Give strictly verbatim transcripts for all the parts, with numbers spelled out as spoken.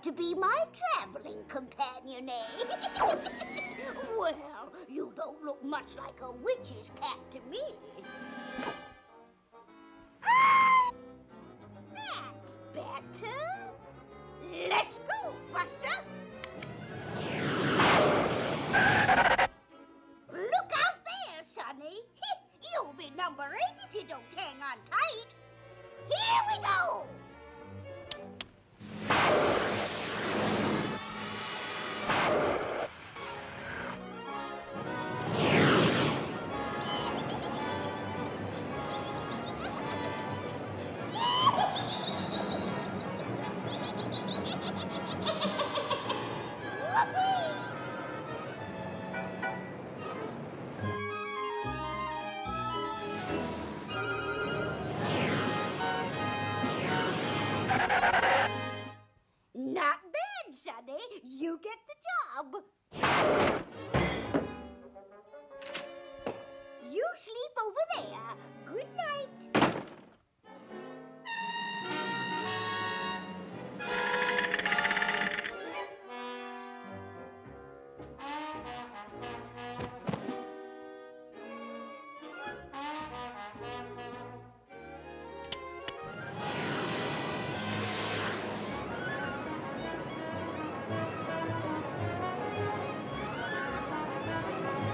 want to be my traveling companion, eh? Well, you don't look much like a witch's cat to me. That's better. Let's go, Buster. Look out there, Sonny. You'll be number eight if you don't hang on tight. Here we go. Not bad, Sonny. You get the job. You sleep over there. Good night.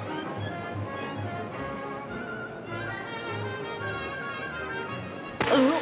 Oh!